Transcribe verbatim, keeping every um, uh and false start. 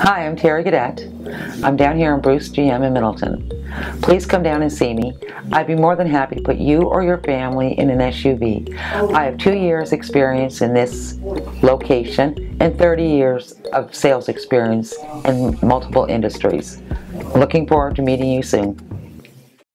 Hi, I'm Terry Gaudet. I'm down here in Bruce G M in Middleton. Please come down and see me. I'd be more than happy to put you or your family in an S U V. I have two years experience in this location and thirty years of sales experience in multiple industries. Looking forward to meeting you soon.